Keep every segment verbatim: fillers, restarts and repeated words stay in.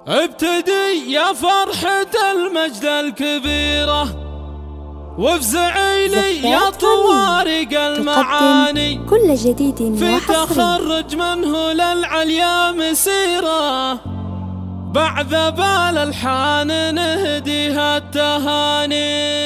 ابتدي يا فرحة المجد الكبيرة وافزعي لي يا طوارق المعاني كل جديد في تخرج منه للعليا مسيرة بعد بال الحان نهديها التهاني.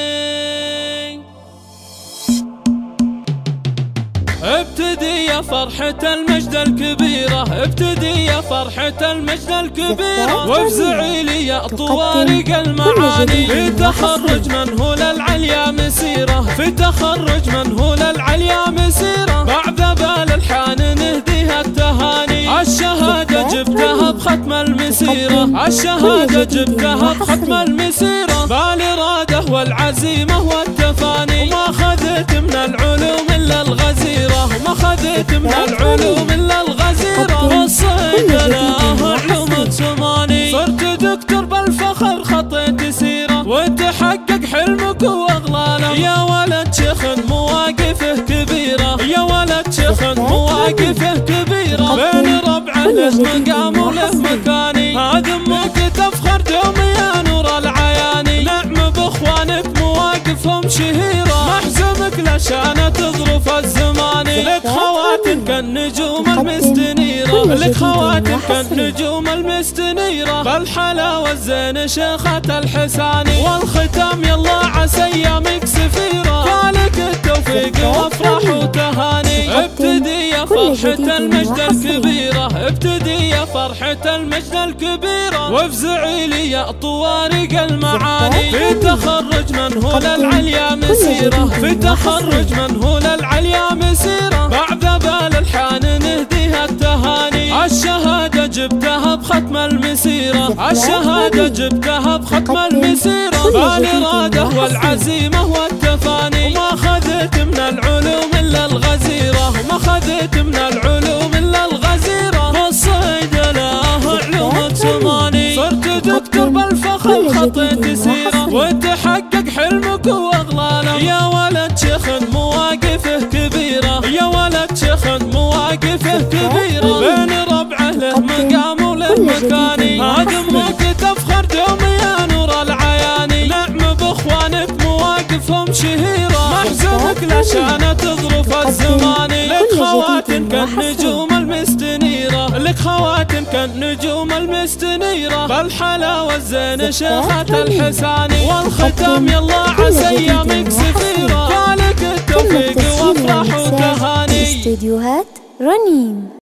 ابتدي يا فرحة المجد الكبيرة ابتدي يا فرحة المجد الكبيرة وافزعي لي يا طوارق المعاني في تخرج منه للعليا مسيرة في تخرج منه للعليا مسيرة بعد بال الحان نهديها التهاني. الشهادة جبتها بختم المسيرة الشهادة جبتها بختم المسيرة بالإرادة والعزيمة والتفاني وما خذت من العلوم إلا الغزيرة وما خذت من العلوم إلا الغزيرة والصيدلة علوم ثماني صرت دكتور بالفخر خطيت سيرة وتحقق حلمك واغلاله يا ولد شيخ مواقفه كبيرة يا ولد شيخ مواقفه كبيرة بين ربعه له مقام وله مكاني هذا امك تفخر دوم يا نور العياني نعم باخوانك مواقفهم شهيرة محزمك لشانة ظروف الزمان لك خواتم كالنجوم المستنيرة لك خواتم كالنجوم المستنيرة بالحلاوة الزين شيخة الحساني والختام يلا عسى ايامك سفيرة فالك التوفيق وافراح وتهاني. ابتدي يا فرحة المجد الكبيرة ابتدي يا فرحة المجد الكبيرة وافزعي لي يا طوارق المعاني في تخرج منه للعليا مسيرة في تخرج منه للعليا مسيرة بعد بال الحان نهديها التهاني. الشهادة جبتها بختم المسيرة الشهادة جبتها بختم المسيرة بالإرادة والعزيمة والتفاني وما خذت من العلوم إلا الغزيرة وما خذت من العلوم إلا الغزيرة والصيدلة علوم ثماني صرت دكتور بالفخر خطيت سيرة وتحقق حلمك واغلاله يا ولد شيخ مواقفه كبيرة يا ولد شيخ مواقفه كبيرة بين ربعه له مقام وله مكاني هذا امك تفخر دوم يا نور العياني نعم باخوانك مواقفهم شهيرة محزنك لشانة ظروف الزمان لك خواتم كالنجوم المستنيرة لك خواتم كالنجوم المستنيرة بالحلاوة الزين شيخة الحساني والختام يلا عسى ايامك سفيرة فالك التوفيق وافراح وتهاني. استديوهات رنين.